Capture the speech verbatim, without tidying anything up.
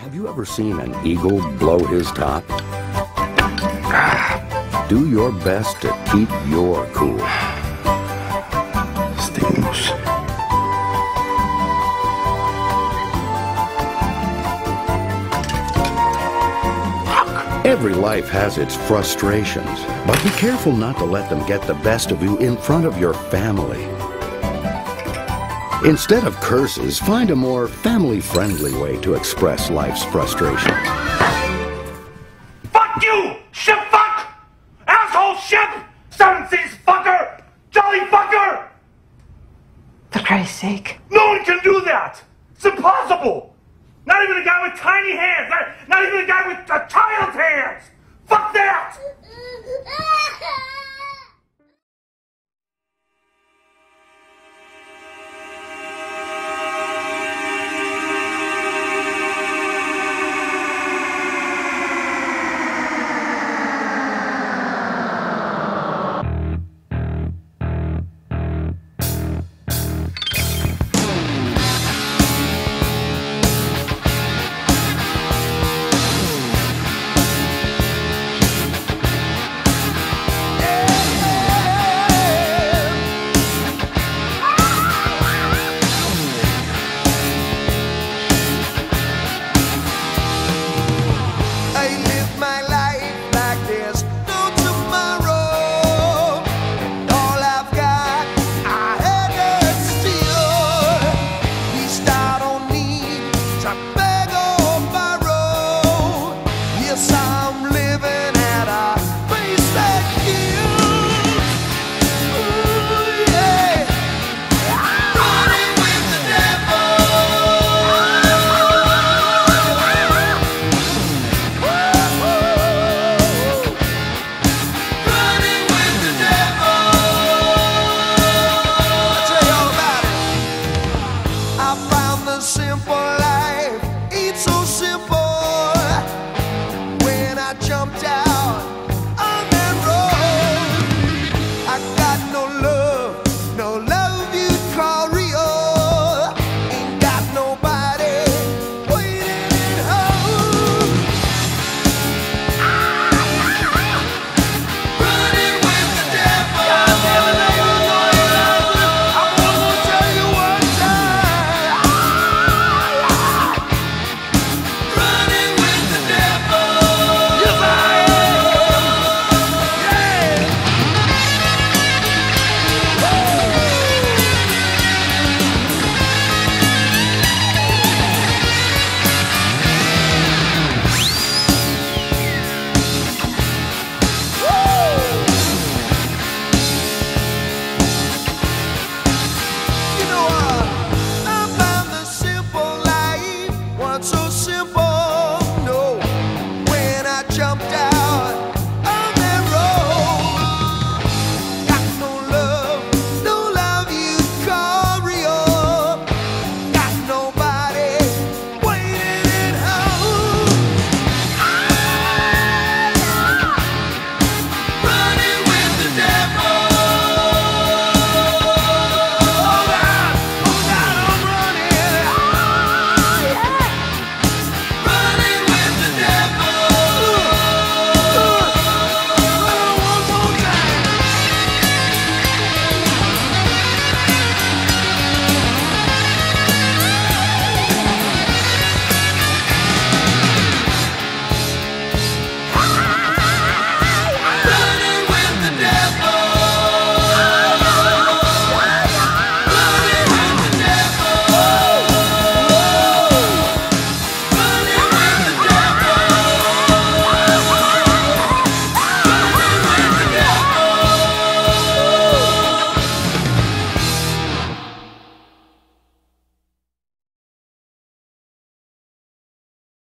Have you ever seen an eagle blow his top? Do your best to keep your cool. Stings. Every life has its frustrations, but be careful not to let them get the best of you in front of your family. Instead of curses, find a more family-friendly way to express life's frustrations. Fuck you, ship fuck! Asshole ship! Seven seas fucker! Jolly fucker! For Christ's sake. No one can do that! It's impossible! Not even a guy with tiny hands! Not, not even a guy with a child's hands! Fuck that!